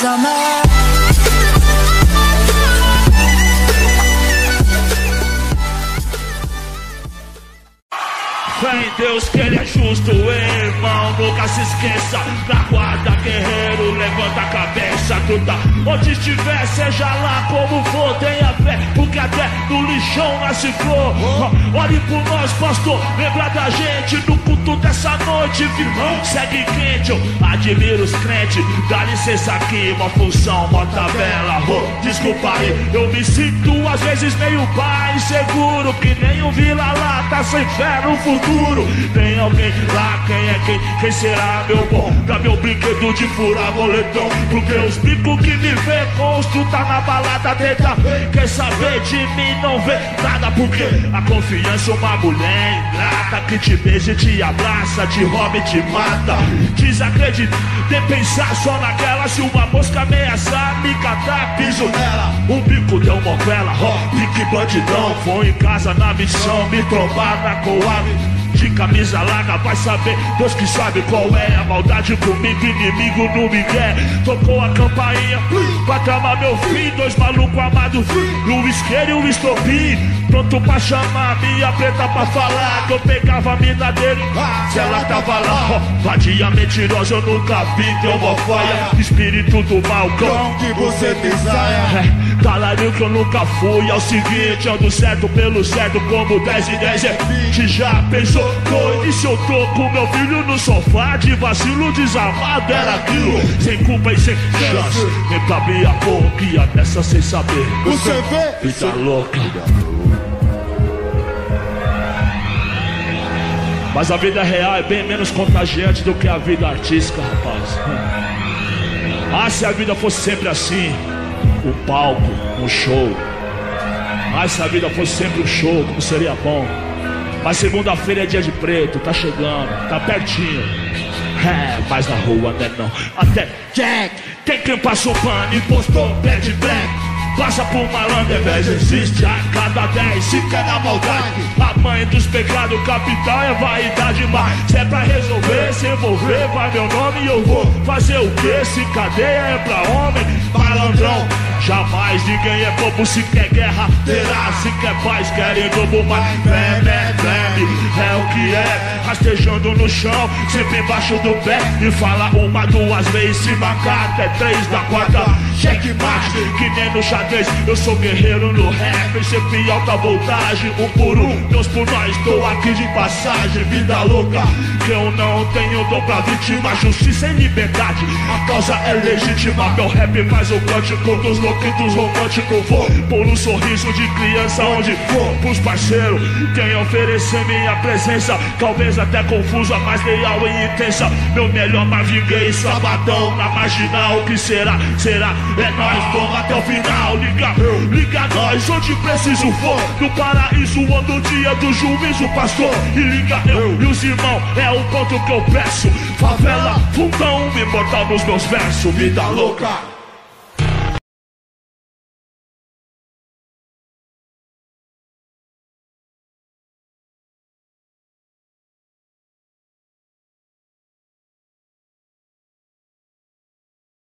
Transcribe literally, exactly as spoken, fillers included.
summer. Fé em Deus que ele é justo, irmão, nunca se esqueça. Na guarda, guerreiro, levanta a cabeça, truta. Onde estiver, seja lá como for, tenha fé, porque até no lixão nasce flor. Olhe por nós, pastor, lembra da gente no culto dessa noite, irmão. Segue quente, eu admiro os crentes. Dá licença aqui, uma função, uma tabela. Oh, desculpa aí, eu me sinto às vezes meio pai, inseguro, que nem um vira-lata sem fé no futuro. Tem alguém lá, quem é quem? Quem será meu bom? Dá meu brinquedo de furar boletão, porque os bicos que me vê monstro tá na balada, tenta. Quer saber de mim, não vê nada, porque a confiança é uma mulher ingrata que te beija e te abraça, te rouba e te mata. Desacredita, de pensar só naquela. Se uma mosca ameaçar, me catar, piso nela. Um bico deu movela, ó, pique bandidão. Foi em casa na missão, me trombar na coab. De camisa larga, vai saber, Deus que sabe qual é a maldade comigo, inimigo não me quer. Tocou a campainha, pra tramar meu fim, dois malucos amados, no isqueiro e o estopim. Pronto pra chamar minha preta pra falar que eu pegava a mina dele, se ela tava lá, ó. Vadia mentirosa, eu nunca vi, deu mofoia. Espírito do mal, cão que você desaia. É, talarinho que eu nunca fui, é o seguinte, ando certo pelo certo, como dez e dez é vinte. Já pensou, doido, e se eu tô com meu filho no sofá, de vacilo desarmado era aquilo, sem culpa e sem chance. Nem pra abrir a boca dessa sem saber. Você vê? Vida louca. Mas a vida real é bem menos contagiante do que a vida artística, rapaz. Ah, se a vida fosse sempre assim, um palco, um show. Ah, se a vida fosse sempre um show, como seria bom. Mas segunda-feira é dia de preto, tá chegando, tá pertinho. É, mas na rua né não. Até Jack, tem quem passa o pano e postou bad black. Passa por malandro, vez existe a cada dez. Se quer na maldade, a mãe dos pecados capital é vaidade. Mas se é pra resolver, se envolver, vai meu nome e eu vou fazer o que? Se cadeia é pra homem, malandrão. Jamais ninguém é bobo, se quer guerra terá. Se quer paz, querem dobro, mas flame, flame é o que é. Rastejando no chão, sempre embaixo do pé. E fala uma, duas vezes, se marcar até três da quarta. Checkmate, que nem no xadrez. Eu sou guerreiro no rap, sempre alta voltagem. Um por um, Deus por nós, tô aqui de passagem. Vida louca, que eu não tenho dor pra vítima. Justiça e liberdade, a causa é legítima. Meu rap faz o cântico dos loucos e dos românticos. Vou por um sorriso de criança onde for. Pros parceiros, quem oferecer minha presença, talvez até confusa, mas leal e intensa. Meu melhor Marvin Gaye, sabadão na marginal. O que será? Será? É nóis, vamos até o final. Liga, liga nós, onde preciso for. No paraíso, onde o dia do juízo pastor. E liga eu e os irmãos, é o ponto que eu peço. Favela, fundão, imortal nos meus versos. Vida louca.